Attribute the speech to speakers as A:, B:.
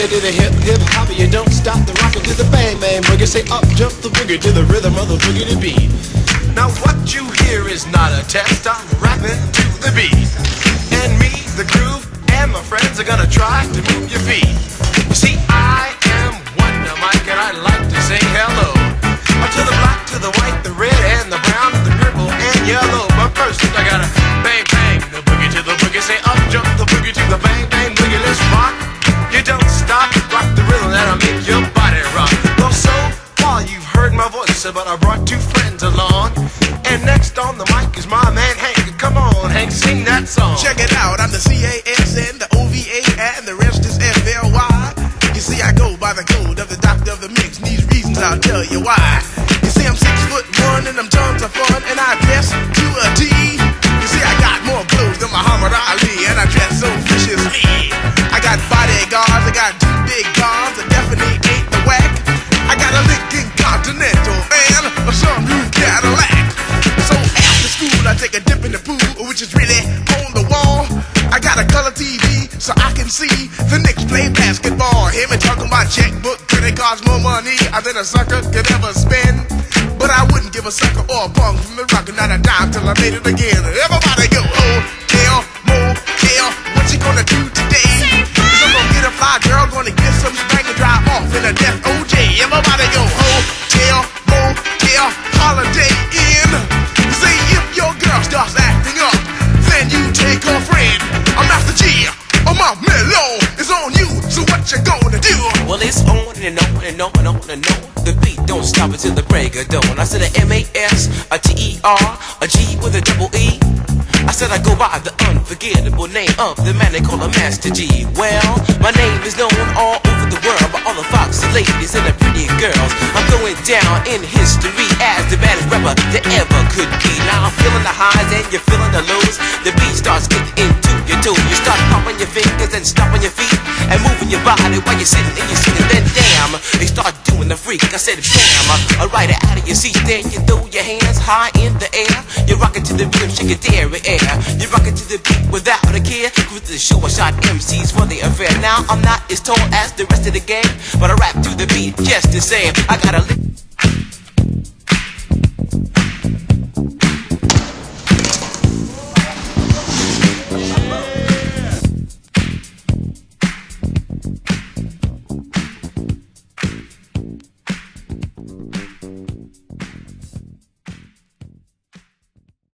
A: to the hip, hip hop, you don't stop the rockin' to the bang bang boogie. Say up jump the boogie to the rhythm of the boogie to beat. Now what you hear is not a test, I'm rapping to the beat. And me, the groove, and my friends are gonna try to move your feet. You see, I am Wonder Mike, and I like to say hello to the black, to the white, the red, and the brown, the purple, and yellow. But first, I gotta bang, bang, the boogie to the boogie. Say up, jump the boogie to the bang, bang, boogie. Let's rock. You don't stop, rock the rhythm that'll make your body rock. Well, so far you've heard my voice, but I brought two friends along. And next on the mic is my man Hank. Come on, Hank, sing that song.
B: Check it out, I'm the CASN, the OVA, and the rest is FLY. You see, I go by the code of the doctor of the mix, and these reasons I'll tell you why. You see, I'm 6'1" and I'm tons of fun, and I dress to a T. You see, I got more clothes than Muhammad Ali, and I dress so viciously. I got bodyguards, I got two big guns, I definitely ain't the whack. I got a Lincoln Continental and a sunroof Cadillac. So after school, I take a dip in the pool, which is really on the wall. I got a color TV so I can see the Knicks play basketball. Hear me talking about checkbook, credit cards, more money than a sucker could ever spend. But I wouldn't give a sucker or a bum from the rock, not a dime till I made it again. Everybody go, hotel, motel, what you gonna do today? 'Cause I'm gonna get a fly girl, gonna get some spank and drive off in a death OJ. Everybody go, hotel, motel, holiday inn. Say if your girl starts acting up, then you take her friend. I'm Master G, my mellow is on you, so what you gonna do?
C: Well, it's on and on and on and on and on. The beat don't stop until the break of dawn. I said a M-A-S, a T-E-R, a G with a double E. I said I go by the unforgettable name of the man they call a Master G. Well, my name is known all over the world by all the foxy ladies and the pretty girls. I'm going down in history as the baddest rapper that ever could be. Now I'm feeling the highs and you're feeling the lows. The beat starts getting into your toes. You start pumping your fingers and stomping your feet and moving your body while you're sitting and you're sitting. Then damn, they start doing the freak. I said bam, right out of your seat. Then you throw your hands high in the air. You're rocking to the rhythm, shake your dairy air. You're rocking to the beat without a care. Cruise to the show, I shot MCs for the affair. Now I'm not as tall as the rest of the gang, but I rap to the beat just the same. I got a